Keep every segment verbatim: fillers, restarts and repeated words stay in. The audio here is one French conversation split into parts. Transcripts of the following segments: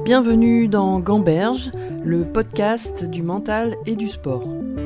Bienvenue dans Gamberge, le podcast du mental et du sport.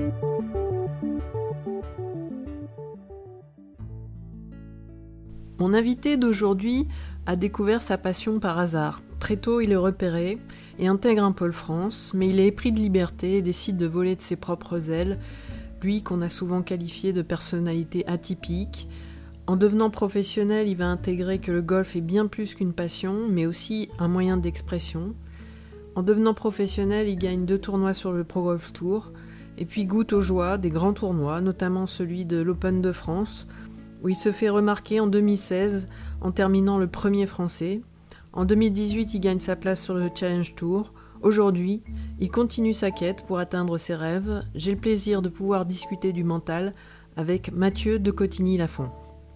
Mon invité d'aujourd'hui a découvert sa passion par hasard. Très tôt, il est repéré et intègre un pôle France, mais il est épris de liberté et décide de voler de ses propres ailes, lui qu'on a souvent qualifié de personnalité atypique. En devenant professionnel, il va intégrer que le golf est bien plus qu'une passion, mais aussi un moyen d'expression. En devenant professionnel, il gagne deux tournois sur le Pro Golf Tour, et puis goûte aux joies des grands tournois, notamment celui de l'Open de France, où il se fait remarquer en deux mille seize en terminant le premier français. En deux mille dix-huit, il gagne sa place sur le Challenge Tour. Aujourd'hui, il continue sa quête pour atteindre ses rêves. J'ai le plaisir de pouvoir discuter du mental avec Mathieu de Cotigny-Lafont.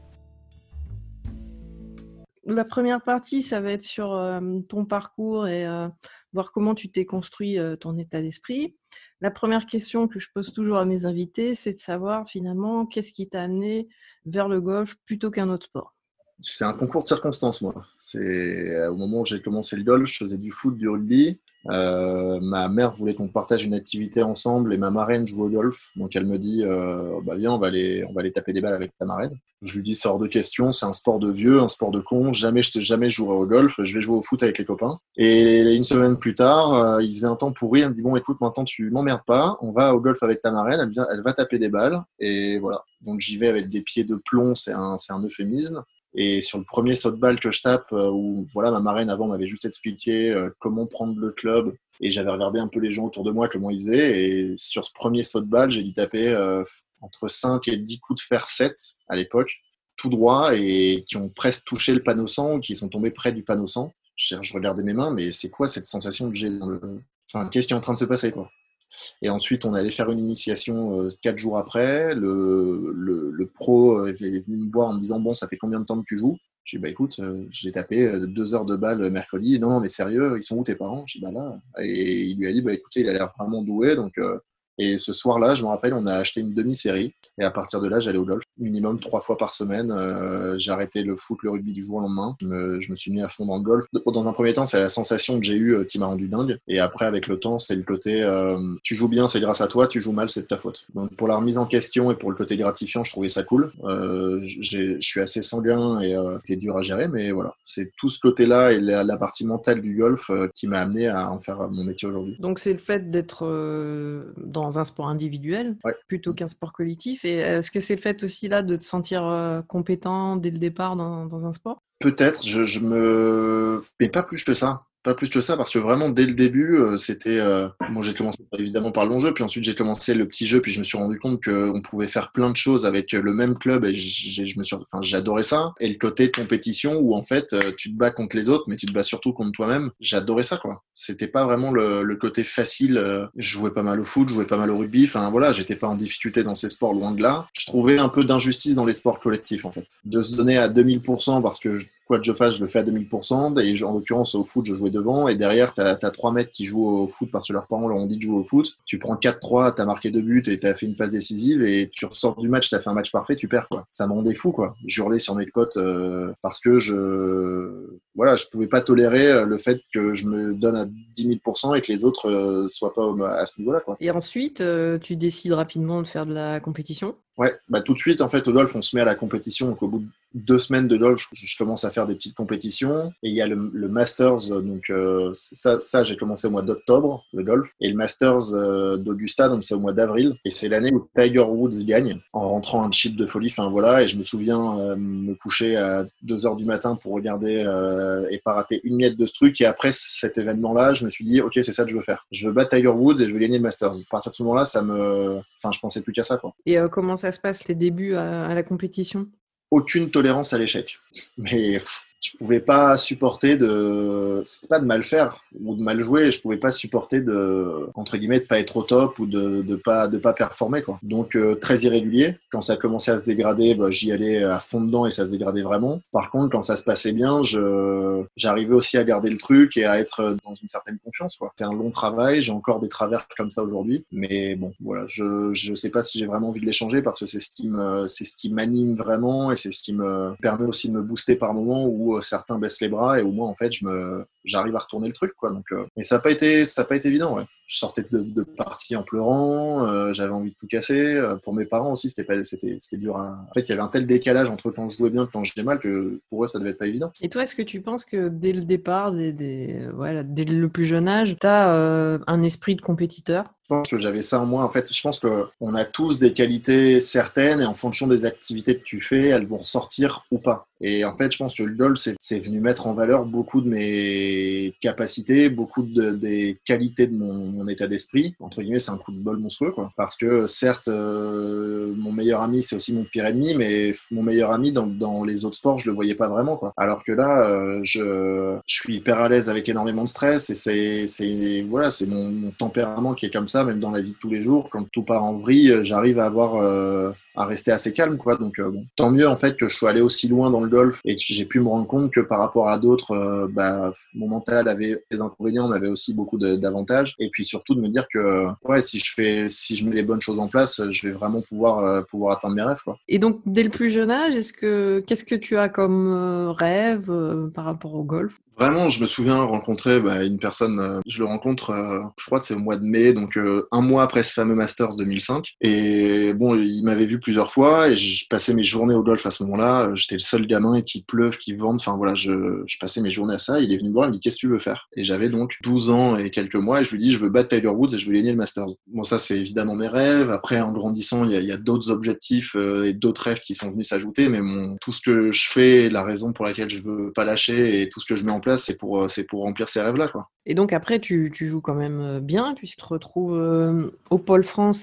La première partie, ça va être sur euh, ton parcours et euh, voir comment tu t'es construit euh, ton état d'esprit. La première question que je pose toujours à mes invités, c'est de savoir finalement qu'est-ce qui t'a amené vers le golf plutôt qu'un autre sport. C'est un concours de circonstances, moi. C'est au moment où j'ai commencé le golf, je faisais du foot, du rugby. Euh, ma mère voulait qu'on partage une activité ensemble et ma marraine joue au golf. Donc elle me dit, euh, bah viens, on va aller, on va aller taper des balles avec ta marraine. Je lui dis, c'est hors de question, c'est un sport de vieux, un sport de con. Jamais je jamais jouerai au golf. Je vais jouer au foot avec les copains. Et une semaine plus tard, euh, il faisait un temps pourri. Elle me dit, bon, écoute, maintenant tu m'emmerdes pas. On va au golf avec ta marraine. Elle vient, elle va taper des balles et voilà. Donc j'y vais avec des pieds de plomb. C'est un, c'est un euphémisme. Et sur le premier saut de balle que je tape, euh, où voilà, ma marraine avant m'avait juste expliqué euh, comment prendre le club, et j'avais regardé un peu les gens autour de moi, comment ils faisaient, et sur ce premier saut de balle, j'ai dû taper euh, entre cinq et dix coups de fer sept à l'époque, tout droit, et qui ont presque touché le panneau cent, ou qui sont tombés près du panneau cent. Je, je regardais mes mains, mais c'est quoi cette sensation que j'ai dans le... Enfin, qu'est-ce qui est en train de se passer, quoi? Et ensuite, on allait faire une initiation euh, quatre jours après. Le, le, le pro est venu me voir en me disant « Bon, ça fait combien de temps que tu joues ?» J'ai dit « Bah écoute, euh, j'ai tapé euh, deux heures de balle mercredi. » Non, non, mais sérieux, ils sont où tes parents? J'ai dit « Bah là. » Et il lui a dit « Bah écoutez, il a l'air vraiment doué. » Donc, euh, et ce soir-là, je me rappelle, on a acheté une demi-série. Et à partir de là, j'allais au golf minimum trois fois par semaine. Euh, j'ai arrêté le foot, le rugby du jour au lendemain. Je me, je me suis mis à fond dans le golf. Dans un premier temps, c'est la sensation que j'ai eue euh, qui m'a rendu dingue. Et après, avec le temps, c'est le côté euh, tu joues bien, c'est grâce à toi. Tu joues mal, c'est de ta faute. Donc pour la remise en question et pour le côté gratifiant, je trouvais ça cool. Euh, je suis assez sanguin et euh, c'était dur à gérer, mais voilà. C'est tout ce côté-là et la, la partie mentale du golf euh, qui m'a amené à en faire mon métier aujourd'hui. Donc c'est le fait d'être euh, dans un sport individuel ouais. plutôt qu'un sport collectif. Et est-ce que c'est le fait aussi là de te sentir euh, compétent dès le départ dans, dans un sport? Peut-être, je, je me... Mais pas plus que ça. Pas plus que ça, parce que vraiment, dès le début, euh, c'était... Euh... Bon, j'ai commencé évidemment par le long jeu, puis ensuite j'ai commencé le petit jeu, puis je me suis rendu compte qu'on pouvait faire plein de choses avec le même club, et j'ai, je me suis... enfin, j'ai adoré ça. Et le côté compétition, où en fait, tu te bats contre les autres, mais tu te bats surtout contre toi-même, j'adorais ça, quoi. C'était pas vraiment le, le côté facile. Je jouais pas mal au foot, je jouais pas mal au rugby, enfin voilà, j'étais pas en difficulté dans ces sports, loin de là. Je trouvais un peu d'injustice dans les sports collectifs, en fait. De se donner à deux mille pour cent parce que je... quoi que je fasse, je le fais à deux mille pour cent. Et en l'occurrence, au foot, je jouais devant. Et derrière, t'as, t'as trois mecs qui jouent au foot parce que leurs parents leur ont dit de jouer au foot. Tu prends quatre trois, t'as marqué deux buts et t'as fait une passe décisive. Et tu ressors du match, t'as fait un match parfait, tu perds, quoi. Ça me rendait fou, quoi. J'hurlais sur mes potes euh, parce que je... Voilà, je pouvais pas tolérer le fait que je me donne à dix mille pour cent et que les autres euh, soient pas à ce niveau-là, quoi. Et ensuite, euh, tu décides rapidement de faire de la compétition? Ouais, bah tout de suite, en fait, au golf, on se met à la compétition. Donc, au bout de deux semaines de golf, je, je commence à faire des petites compétitions. Et il y a le, le Masters, donc euh, ça, ça j'ai commencé au mois d'octobre, le golf. Et le Masters euh, d'Augusta, donc c'est au mois d'avril. Et c'est l'année où Tiger Woods gagne, en rentrant un chip de folie. Enfin voilà, et je me souviens euh, me coucher à deux heures du matin pour regarder euh, et pas rater une miette de ce truc. Et après cet événement-là, je me suis dit, ok, c'est ça que je veux faire. Je veux battre Tiger Woods et je veux gagner le Masters. À partir de ce moment-là, ça me... Enfin, je pensais plus qu'à ça, quoi. Et euh, comment ça se passe les débuts à, à la compétition? Aucune tolérance à l'échec. Mais pff, je pouvais pas supporter de... C'était pas de mal faire ou de mal jouer, je pouvais pas supporter de, entre guillemets, de pas être au top ou de, de pas, de pas performer, quoi. Donc, euh, très irrégulier. Quand ça a commencé à se dégrader, bah, j'y allais à fond dedans et ça se dégradait vraiment. Par contre, quand ça se passait bien, je, j'arrivais aussi à garder le truc et à être dans une certaine confiance, quoi. C'était un long travail, j'ai encore des travers comme ça aujourd'hui. Mais bon, voilà, je, je sais pas si j'ai vraiment envie de les changer parce que c'est ce qui me, c'est ce qui m'anime vraiment et c'est ce qui me permet aussi de me booster par moments où certains baissent les bras et où moi, en fait, je me, j'arrive à retourner le truc, quoi. Donc, euh, mais ça n'a pas été, ça a pas été évident, ouais. Je sortais de, de partie en pleurant, euh, j'avais envie de tout casser. Euh, pour mes parents aussi, c'était pas, c'était, c'était dur. À... En fait, il y avait un tel décalage entre quand je jouais bien et quand je jouais mal que pour eux, ça devait être pas évident. Et toi, est-ce que tu penses que dès le départ, dès, dès, voilà, dès le plus jeune âge, tu as euh, un esprit de compétiteur? Je pense que j'avais ça en moi. En fait, je pense qu'on a tous des qualités certaines et en fonction des activités que tu fais, elles vont ressortir ou pas. Et en fait, je pense que le golf, c'est, c'est venu mettre en valeur beaucoup de mes capacités, beaucoup de, des qualités de mon, mon état d'esprit. Entre guillemets, c'est un coup de bol monstrueux, quoi. Parce que certes, euh, mon meilleur ami, c'est aussi mon pire ennemi, mais mon meilleur ami, dans, dans les autres sports, je le voyais pas vraiment, quoi. Alors que là, euh, je, je suis hyper à l'aise avec énormément de stress et c'est, c'est, voilà, c'est mon, mon tempérament qui est comme ça, même dans la vie de tous les jours. Quand tout part en vrille, j'arrive à avoir... Euh, à rester assez calme, quoi. Donc euh, bon, tant mieux en fait que je sois allé aussi loin dans le golf et que j'ai pu me rendre compte que par rapport à d'autres, euh, bah, mon mental avait des inconvénients, mais avait aussi beaucoup de, d'avantages. Et puis surtout de me dire que ouais, si je fais, si je mets les bonnes choses en place, je vais vraiment pouvoir euh, pouvoir atteindre mes rêves, quoi. Et donc dès le plus jeune âge, est-ce que qu'est-ce que tu as comme euh, rêve euh, par rapport au golf? Vraiment, je me souviens rencontrer bah, une personne, euh, je le rencontre, euh, je crois que c'est au mois de mai, donc euh, un mois après ce fameux Masters deux mille cinq. Et bon, il m'avait vu plusieurs fois et je passais mes journées au golf à ce moment-là. J'étais le seul gamin qui pleuve, qui vente, enfin voilà, je, je passais mes journées à ça. Il est venu me voir, il me dit qu'est-ce que tu veux faire? Et j'avais donc douze ans et quelques mois et je lui dis je veux battre Tiger Woods et je veux gagner le Masters. Bon, ça c'est évidemment mes rêves. Après, en grandissant, il y a, il y a d'autres objectifs euh, et d'autres rêves qui sont venus s'ajouter, mais mon, tout ce que je fais, la raison pour laquelle je veux pas lâcher et tout ce que je mets en place, c'est pour, c'est pour remplir ces rêves-là, quoi. Et donc après, tu, tu joues quand même bien, puisque tu te retrouves euh, au Pôle France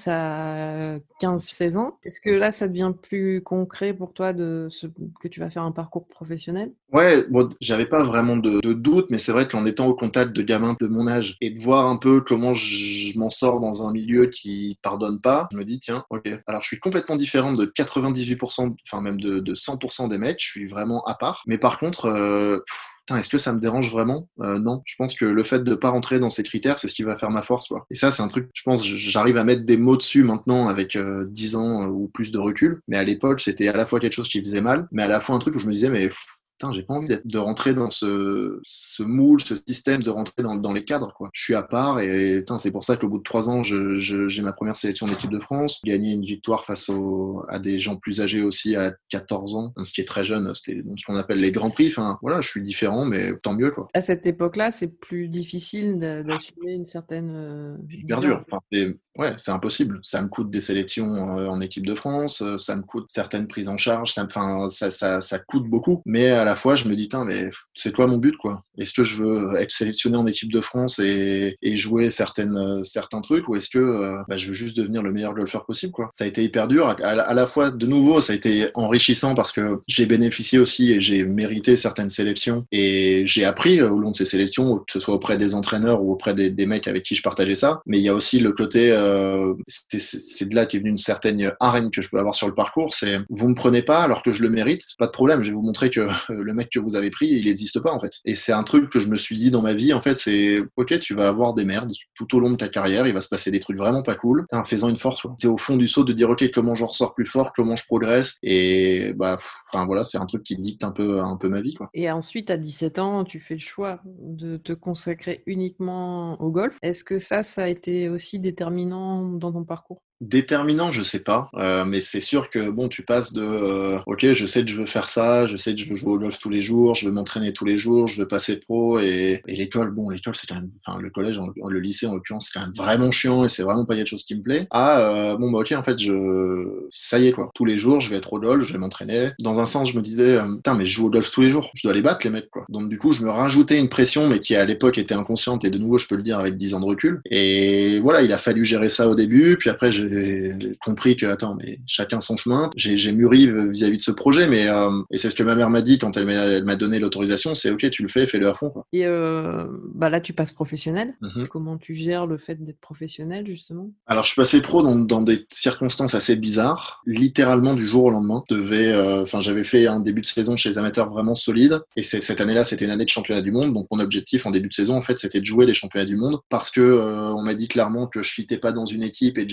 à quinze seize ans. Est-ce que là, ça devient plus concret pour toi de ce, que tu vas faire un parcours professionnel? Ouais, bon, j'avais pas vraiment de, de doute, mais c'est vrai qu'en étant au contact de gamins de mon âge et de voir un peu comment je, je m'en sors dans un milieu qui pardonne pas, je me dis, tiens, ok. Alors, je suis complètement différent de quatre-vingt-dix-huit pour cent, enfin même de, de cent pour cent des mecs, je suis vraiment à part. Mais par contre, euh, pff, putain, est-ce que ça me dérange vraiment? euh, Non. Je pense que le fait de pas rentrer dans ces critères, c'est ce qui va faire ma force, quoi. Et ça, c'est un truc, je pense, j'arrive à mettre des mots dessus maintenant avec euh, dix ans euh, ou plus de recul. Mais à l'époque, c'était à la fois quelque chose qui faisait mal, mais à la fois un truc où je me disais, mais pff, putain, j'ai pas envie d'être, de rentrer dans ce, ce moule, ce système, de rentrer dans, dans les cadres, quoi. Je suis à part et putain, c'est pour ça qu'au bout de trois ans, je, je, j'ai ma première sélection d'équipe de France, gagné une victoire face au, à des gens plus âgés aussi à quatorze ans, ce qui est très jeune, c'était ce qu'on appelle les grands prix. Enfin, voilà, je suis différent, mais tant mieux, quoi. À cette époque-là, c'est plus difficile d'assumer une certaine euh, hyper dur. Enfin, c'est, ouais, c'est impossible. Ça me coûte des sélections euh, en équipe de France, euh, ça me coûte certaines prises en charge, ça, enfin, ça, ça, ça coûte beaucoup. Mais à la fois, je me dis, tiens, mais c'est quoi mon but, quoi? Est-ce que je veux être sélectionné en équipe de France et, et jouer certaines, euh, certains trucs, ou est-ce que euh, bah, je veux juste devenir le meilleur golfeur possible, quoi? Ça a été hyper dur. À, à, à la fois, de nouveau, ça a été enrichissant parce que j'ai bénéficié aussi et j'ai mérité certaines sélections et j'ai appris au long de ces sélections, que ce soit auprès des entraîneurs ou auprès des, des mecs avec qui je partageais ça. Mais il y a aussi le côté, euh, c'est, c'est de là qu'est venue une certaine arène que je peux avoir sur le parcours. C'est, vous me prenez pas alors que je le mérite, c'est pas de problème. Je vais vous montrer que le mec que vous avez pris, il n'existe pas, en fait. Et c'est un truc que je me suis dit dans ma vie, en fait, c'est, ok, tu vas avoir des merdes tout au long de ta carrière, il va se passer des trucs vraiment pas cool. T'es en faisant une force, quoi. T'es au fond du saut de dire, ok, comment j'en ressors plus fort, comment je progresse. Et, bah, enfin, voilà, c'est un truc qui dicte un peu, un peu ma vie, quoi. Et ensuite, à dix-sept ans, tu fais le choix de te consacrer uniquement au golf. Est-ce que ça, ça a été aussi déterminant dans ton parcours? Déterminant, je sais pas, euh, mais c'est sûr que bon, tu passes de euh, ok, je sais que je veux faire ça, je sais que je veux jouer au golf tous les jours, je veux m'entraîner tous les jours, je veux passer pro et, et l'école, bon, l'école c'est quand même, enfin le collège, en, le lycée en l'occurrence, c'est quand même vraiment chiant et c'est vraiment pas quelque chose qui me plaît. Ah euh, bon bah ok, en fait je, ça y est quoi, tous les jours je vais être au golf, je vais m'entraîner. Dans un sens, je me disais, euh, putain mais je joue au golf tous les jours, je dois les battre les mecs quoi. Donc du coup, je me rajoutais une pression, mais qui à l'époque était inconsciente et de nouveau je peux le dire avec dix ans de recul. Et voilà, il a fallu gérer ça au début, puis après j'ai j'ai compris que attends mais chacun son chemin, j'ai, j'ai mûri vis-à-vis de ce projet, mais euh, et c'est ce que ma mère m'a dit quand elle m'a, elle m'a donné l'autorisation, c'est ok, tu le fais, fais-le à fond, quoi. Et euh, bah là tu passes professionnel. Mm-hmm. Comment tu gères le fait d'être professionnel justement? Alors je suis passé pro dans, dans des circonstances assez bizarres, littéralement du jour au lendemain. Devais, enfin euh, j'avais fait un début de saison chez les amateurs vraiment solide, et c'est, cette année-là c'était une année de championnat du monde, donc mon objectif en début de saison en fait c'était de jouer les championnats du monde, parce que euh, on m'a dit clairement que je fitais pas dans une équipe et que j'étais différent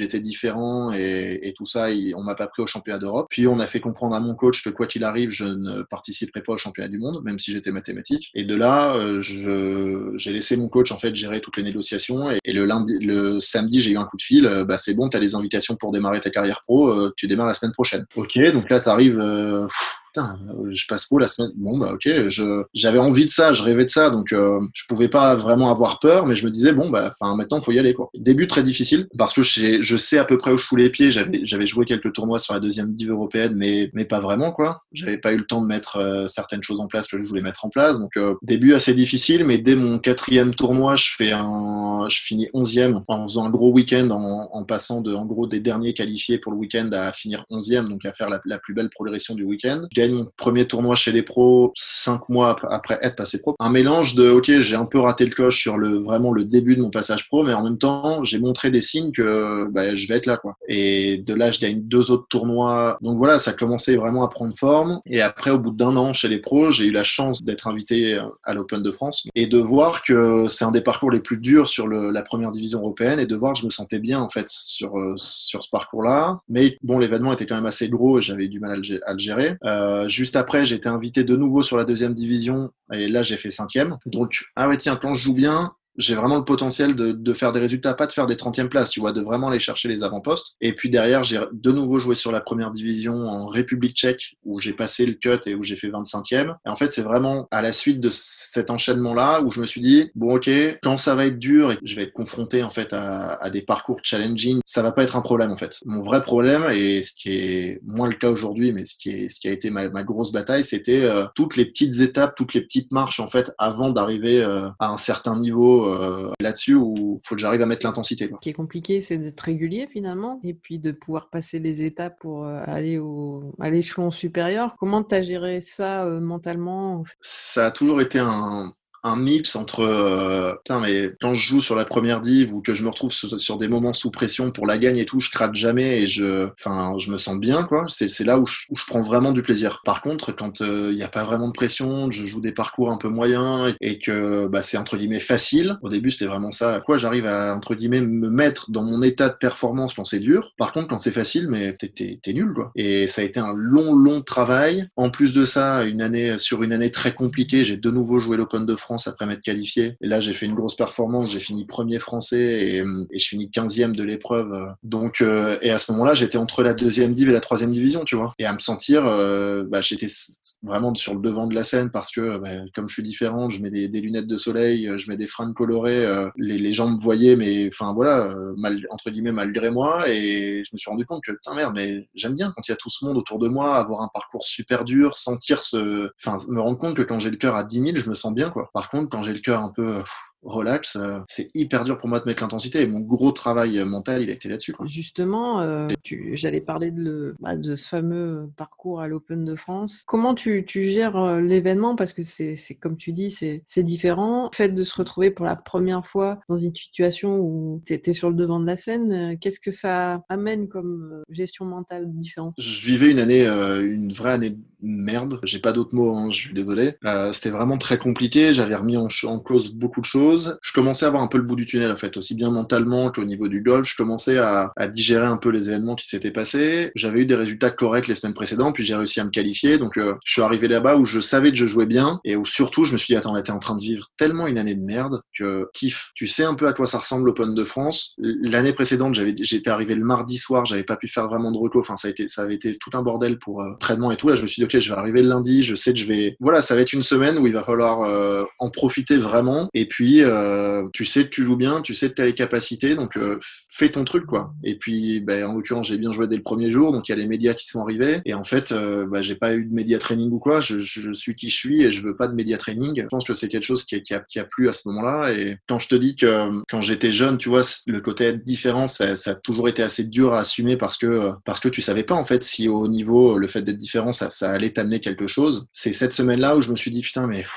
différent et, et tout ça, il, on m'a pas pris au championnat d'Europe. Puis on a fait comprendre à mon coach que quoi qu'il arrive, je ne participerai pas au championnat du monde, même si j'étais mathématique. Et de là, euh, je, j'ai laissé mon coach en fait gérer toutes les négociations. Et, et le lundi, le samedi, j'ai eu un coup de fil. Euh, bah c'est bon, t'as les invitations pour démarrer ta carrière pro. Euh, tu démarres la semaine prochaine. Ok, donc là t'arrives. Euh, Putain, je passe pro la semaine. Bon bah ok, je j'avais envie de ça, je rêvais de ça, donc euh, je pouvais pas vraiment avoir peur, mais je me disais bon bah enfin maintenant faut y aller quoi. Début très difficile parce que je, je sais à peu près où je fous les pieds. J'avais j'avais joué quelques tournois sur la deuxième div européenne, mais mais pas vraiment quoi. J'avais pas eu le temps de mettre euh, certaines choses en place que je voulais mettre en place, donc euh, début assez difficile, mais dès mon quatrième tournoi, je fais un, je finis onzième en faisant un gros week-end, en, en passant de en gros des derniers qualifiés pour le week-end à finir onzième, donc à faire la, la plus belle progression du week-end. Je gagne mon premier tournoi chez les pros cinq mois après être passé pro. Un mélange de ok, j'ai un peu raté le coche sur le vraiment le début de mon passage pro, mais en même temps j'ai montré des signes que bah, je vais être là quoi. Et de là je gagne deux autres tournois. Donc voilà, ça commençait vraiment à prendre forme. Et après au bout d'un an chez les pros, j'ai eu la chance d'être invité à l'Open de France et de voir que c'est un des parcours les plus durs sur le, la première division européenne et de voir que je me sentais bien en fait sur sur ce parcours-là. Mais bon, l'événement était quand même assez gros et j'avais eu du mal à le gérer. Euh, juste après, j'ai été invité de nouveau sur la deuxième division et là, j'ai fait cinquième. Donc, ah ouais, tiens, quand je joue bien, j'ai vraiment le potentiel de, de faire des résultats, pas de faire des trentième places, tu vois, de vraiment aller chercher les avant-postes. Et puis derrière, j'ai de nouveau joué sur la première division en République tchèque, où j'ai passé le cut et où j'ai fait vingt-cinquième. Et en fait, c'est vraiment à la suite de cet enchaînement-là où je me suis dit, bon, ok, quand ça va être dur et que je vais être confronté, en fait, à, à des parcours challenging, ça va pas être un problème, en fait. Mon vrai problème, et ce qui est moins le cas aujourd'hui, mais ce qui est, ce qui a été ma, ma grosse bataille, c'était euh, toutes les petites étapes, toutes les petites marches, en fait, avant d'arriver euh, à un certain niveau Euh, là-dessus où il faut que j'arrive à mettre l'intensité. Quoi. Ce qui est compliqué, c'est d'être régulier finalement et puis de pouvoir passer les étapes pour euh, aller au, à l'échelon supérieur. Comment tu as géré ça euh, mentalement ? Ça a toujours été un... un mix entre euh, putain mais quand je joue sur la première div ou que je me retrouve sur, sur des moments sous pression pour la gagne et tout, je craque jamais et je enfin je me sens bien quoi, c'est c'est là où je, où je prends vraiment du plaisir. Par contre, quand il euh, y a pas vraiment de pression, je joue des parcours un peu moyens et, et que bah c'est entre guillemets facile. Au début, c'était vraiment ça. Quoi, j'arrive à entre guillemets me mettre dans mon état de performance quand c'est dur. Par contre, quand c'est facile, mais t'es t'es, t'es nul quoi. Et ça a été un long long travail. En plus de ça, une année sur une année très compliquée, j'ai de nouveau joué l'Open de France après m'être qualifié. Et là, j'ai fait une grosse performance. J'ai fini premier français et, et je finis quinzième de l'épreuve. Donc, euh, et à ce moment-là, j'étais entre la deuxième div et la troisième division, tu vois. Et à me sentir, euh, bah, j'étais vraiment sur le devant de la scène parce que, bah, comme je suis différent, je mets des, des lunettes de soleil, je mets des fringues colorées. Euh, les, les gens me voyaient, mais enfin voilà, euh, mal, entre guillemets malgré moi. Et je me suis rendu compte que putain merde, mais j'aime bien quand il y a tout ce monde autour de moi, avoir un parcours super dur, sentir ce, enfin me rendre compte que quand j'ai le cœur à dix mille, je me sens bien quoi. Par contre, quand j'ai le cœur un peu pff, relax, euh, c'est hyper dur pour moi de mettre l'intensité. Et mon gros travail mental, il a été là-dessus. Quoi. Justement, euh, tu, j'allais parler de, le, bah, de ce fameux parcours à l'Open de France. Comment tu, tu gères euh, l'événement ? Parce que c'est, c'est comme tu dis, c'est, c'est différent. Le fait de se retrouver pour la première fois dans une situation où tu étais sur le devant de la scène, euh, qu'est-ce que ça amène comme euh, gestion mentale différente ? Je vivais une année, euh, une vraie année de merde. J'ai pas d'autres mots, hein, je suis désolé. Euh, c'était vraiment très compliqué. J'avais remis en, en cause beaucoup de choses. Je commençais à avoir un peu le bout du tunnel en fait, aussi bien mentalement qu'au niveau du golf. Je commençais à, à digérer un peu les événements qui s'étaient passés. J'avais eu des résultats corrects les semaines précédentes, puis j'ai réussi à me qualifier. Donc euh, je suis arrivé là-bas où je savais que je jouais bien et où surtout je me suis dit attends, là t'es en train de vivre tellement une année de merde que kiff. Tu sais un peu à quoi ça ressemble l'Open de France. L'année précédente, j'avais, j'étais arrivé le mardi soir, j'avais pas pu faire vraiment de reco. Enfin ça a été, ça avait été tout un bordel pour euh, traitement et tout. Là je me suis dit ok, je vais arriver le lundi. Je sais que je vais, voilà, ça va être une semaine où il va falloir euh, en profiter vraiment. Et puis Euh, tu sais que tu joues bien, tu sais que tu as les capacités, donc euh, fais ton truc quoi. Et puis ben, en l'occurrence j'ai bien joué dès le premier jour, donc il y a les médias qui sont arrivés et en fait euh, bah, j'ai pas eu de média training ou quoi, je, je suis qui je suis et je veux pas de média training. Je pense que c'est quelque chose qui a, qui a, qui a plu à ce moment-là. Et quand je te dis que quand j'étais jeune, tu vois, le côté être différent, ça, ça a toujours été assez dur à assumer parce que parce que tu savais pas en fait si au niveau le fait d'être différent ça, ça allait t'amener quelque chose. C'est cette semaine-là où je me suis dit putain mais pff,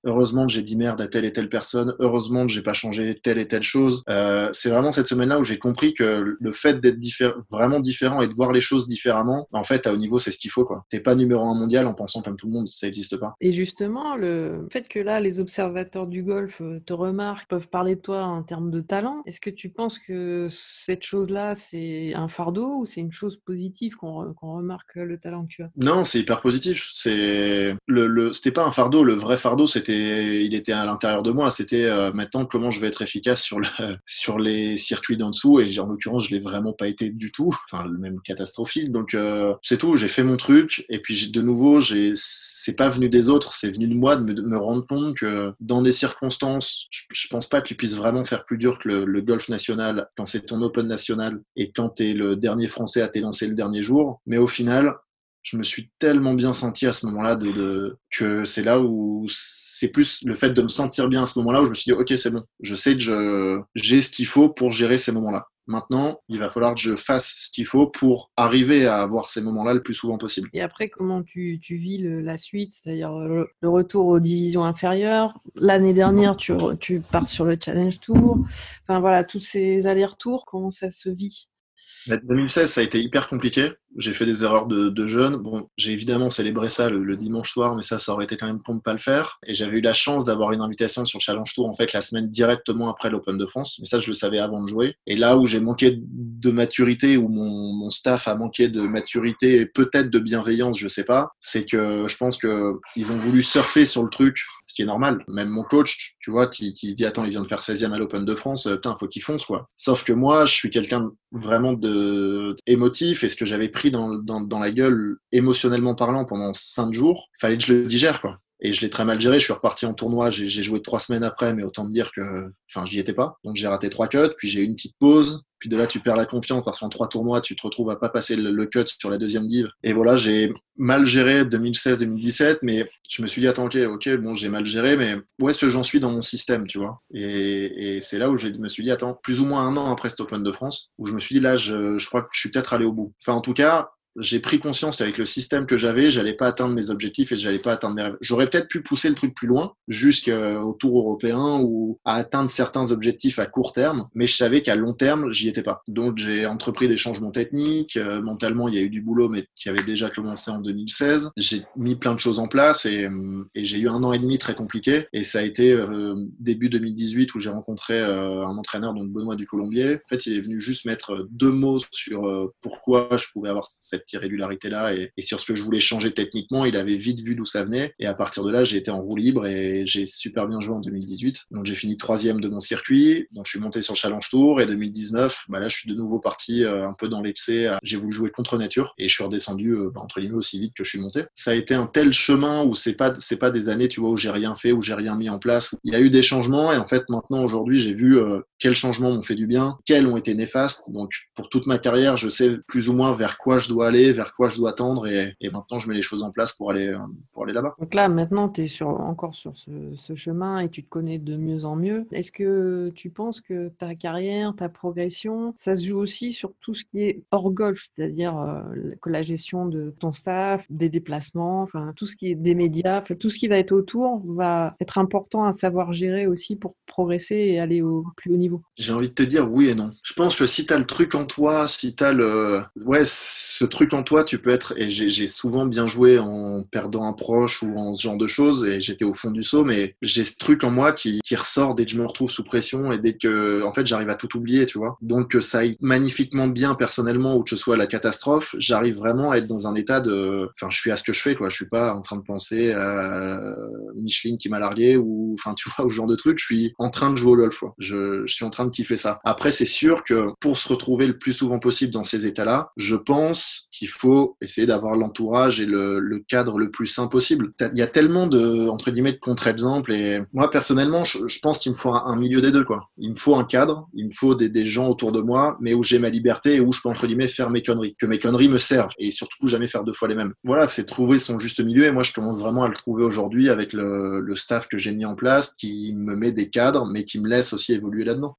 heureusement que j'ai dit merde à telle et telle personne, heureusement que j'ai pas changé telle et telle chose. Euh, c'est vraiment cette semaine-là où j'ai compris que le fait d'être diffé- vraiment différent et de voir les choses différemment, en fait, à haut niveau, c'est ce qu'il faut, quoi. T'es pas numéro un mondial en pensant comme tout le monde, ça existe pas. Et justement, le fait que là, les observateurs du golf euh, te remarquent, peuvent parler de toi en termes de talent, est-ce que tu penses que cette chose-là, c'est un fardeau ou c'est une chose positive qu'on re- qu'on remarque le talent que tu as? Non, c'est hyper positif. C'est le, le, c'était pas un fardeau. Le vrai fardeau, c'était, il était à l'intérieur de moi. C'était euh, maintenant comment je vais être efficace sur le, sur les circuits d'en dessous. Et en l'occurrence, je l'ai vraiment pas été du tout. Enfin, même catastrophique. Donc euh, c'est tout. J'ai fait mon truc. Et puis j'ai- de nouveau, j'ai, c'est pas venu des autres. C'est venu de moi de me, de me rendre compte que dans des circonstances, je, je pense pas que tu puisses vraiment faire plus dur que le, le golf national quand c'est ton Open national et quand t'es le dernier Français à t'élancer le dernier jour. Mais au final, je me suis tellement bien senti à ce moment-là de, de que c'est là où c'est plus le fait de me sentir bien à ce moment-là où je me suis dit ok, c'est bon, je sais que je j'ai ce qu'il faut pour gérer ces moments-là. Maintenant, il va falloir que je fasse ce qu'il faut pour arriver à avoir ces moments-là le plus souvent possible. Et après, comment tu, tu vis le- la suite, c'est-à-dire le, le retour aux divisions inférieures? L'année dernière, tu, re- tu pars sur le Challenge Tour. Enfin voilà, tous ces allers-retours, comment ça se vit? deux mille seize, ça a été hyper compliqué. J'ai fait des erreurs de, de jeune. Bon, j'ai évidemment célébré ça le, le dimanche soir, mais ça, ça aurait été quand même con de pas le faire. Et j'avais eu la chance d'avoir une invitation sur le Challenge Tour, en fait, la semaine directement après l'Open de France. Mais ça, je le savais avant de jouer. Et là où j'ai manqué de maturité, où mon, mon staff a manqué de maturité et peut-être de bienveillance, je sais pas, c'est que je pense que ils ont voulu surfer sur le truc, ce qui est normal. Même mon coach, tu vois, qui, qui se dit, attends, il vient de faire seizième à l'Open de France, euh, putain, faut qu'il fonce, quoi. Sauf que moi, je suis quelqu'un vraiment de émotif, et ce que j'avais pris dans, dans, dans la gueule émotionnellement parlant pendant cinq jours, fallait que je le digère, quoi. Et je l'ai très mal géré, je suis reparti en tournoi, j'ai, j'ai joué trois semaines après, mais autant me dire que, enfin, j'y étais pas. Donc j'ai raté trois cuts, puis j'ai eu une petite pause, puis de là tu perds la confiance parce qu'en trois tournois, tu te retrouves à pas passer le, le cut sur la deuxième div. Et voilà, j'ai mal géré deux mille seize deux mille dix-sept, mais je me suis dit, attends, ok, ok, bon, j'ai mal géré, mais où est-ce que j'en suis dans mon système, tu vois? Et, et c'est là où je me suis dit, attends, plus ou moins un an après cet Open de France, où je me suis dit, là, je, je crois que je suis peut-être allé au bout. Enfin, en tout cas, j'ai pris conscience qu'avec le système que j'avais, j'allais pas atteindre mes objectifs et j'allais pas atteindre mes rêves. J'aurais peut-être pu pousser le truc plus loin, jusqu'au Tour européen ou à atteindre certains objectifs à court terme, mais je savais qu'à long terme, j'y étais pas. Donc j'ai entrepris des changements techniques, euh, mentalement il y a eu du boulot, mais qui avait déjà commencé en deux mille seize. J'ai mis plein de choses en place et, et j'ai eu un an et demi très compliqué. Et ça a été euh, début deux mille dix-huit où j'ai rencontré euh, un entraîneur, donc Benoît Ducolombier. En fait, il est venu juste mettre deux mots sur euh, pourquoi je pouvais avoir cette irrégularité-là et, et sur ce que je voulais changer techniquement. Il avait vite vu d'où ça venait. Et à partir de là, j'ai été en roue libre et j'ai super bien joué en deux mille dix-huit. Donc j'ai fini troisième de mon circuit. Donc je suis monté sur le Challenge Tour et deux mille dix-neuf, bah là je suis de nouveau parti euh, un peu dans l'excès. J'ai voulu jouer contre nature et je suis redescendu euh, bah, entre guillemets aussi vite que je suis monté. Ça a été un tel chemin où c'est pas c'est pas des années, tu vois, où j'ai rien fait, où j'ai rien mis en place. Il y a eu des changements et en fait maintenant aujourd'hui j'ai vu euh, quels changements m'ont fait du bien, quels ont été néfastes. Donc pour toute ma carrière, je sais plus ou moins vers quoi je dois aller, vers quoi je dois tendre et, et maintenant je mets les choses en place pour aller euh, pour aller là-bas. Donc là, maintenant, tu es sur, encore sur ce, ce chemin et tu te connais de mieux en mieux. Est-ce que tu penses que ta carrière, ta progression, ça se joue aussi sur tout ce qui est hors golf, c'est-à-dire euh, que la gestion de ton staff, des déplacements, enfin tout ce qui est des médias, enfin, tout ce qui va être autour va être important à savoir gérer aussi pour progresser et aller au plus haut niveau? J'ai envie de te dire oui et non. Je pense que si t'as le truc en toi, si t'as le, ouais, ce truc en toi, tu peux être, et j'ai, j'ai souvent bien joué en perdant un proche ou en ce genre de choses, et j'étais au fond du seau, mais j'ai ce truc en moi qui, qui ressort dès que je me retrouve sous pression et dès que, en fait, j'arrive à tout oublier, tu vois. Donc, que ça aille magnifiquement bien personnellement ou que ce soit la catastrophe, j'arrive vraiment à être dans un état de, enfin, je suis à ce que je fais, quoi. Je suis pas en train de penser à Micheline qui m'a largué ou, enfin, tu vois, au genre de truc, je suis en train de jouer au golf, quoi. Je, je suis en train de kiffer ça. Après, c'est sûr que pour se retrouver le plus souvent possible dans ces états-là, je pense qu'il faut essayer d'avoir l'entourage et le, le cadre le plus sain possible. Il y a tellement de, entre guillemets, de contre-exemples et moi, personnellement, je, je pense qu'il me faut un, un milieu des deux, quoi. Il me faut un cadre, il me faut des, des gens autour de moi, mais où j'ai ma liberté et où je peux, entre guillemets, faire mes conneries. Que mes conneries me servent et surtout jamais faire deux fois les mêmes. Voilà, c'est trouver son juste milieu et moi, je commence vraiment à le trouver aujourd'hui avec le, le staff que j'ai mis en place qui me met des cadres, mais qui me laisse aussi évoluer là-dedans.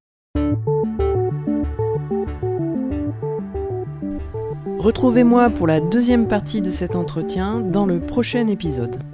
Retrouvez-moi pour la deuxième partie de cet entretien dans le prochain épisode.